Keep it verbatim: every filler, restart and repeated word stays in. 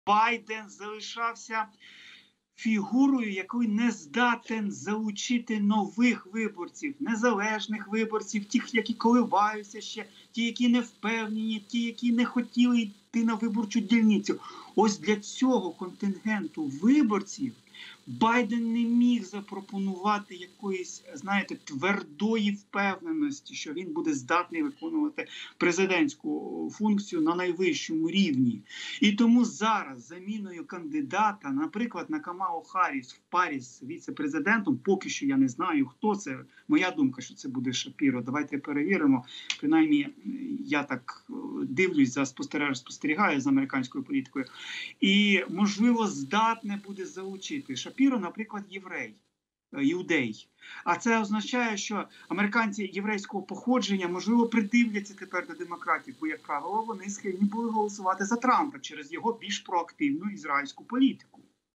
Байден залишався фігурою, який не здатен залучити нових виборців, незалежних виборців, тих, які коливаються ще, ті, які не впевнені, ті, які не хотіли йти на виборчу дільницю. Ось для цього контингенту виборців Байден не міг запропонувати якоїсь, знаєте, твердої впевненості, що він буде здатний виконувати президентську функцію на найвищому рівні. І тому зараз заміною кандидата, наприклад, на Камалу Харріс в парі з віце-президентом, поки що я не знаю, хто це. Моя думка, що це буде Шапіро. Давайте перевіримо. Принаймні, я так дивлюсь, за спостерігаю, спостерігаю за американською політикою. І, можливо, здатне буде залучити. Шапіро, наприклад, єврей, іудей. А це означає, що американці єврейського походження, можливо, придивляться тепер до демократів, бо, як правило, вони схильні були голосувати за Трампа через його більш проактивну ізраїльську політику.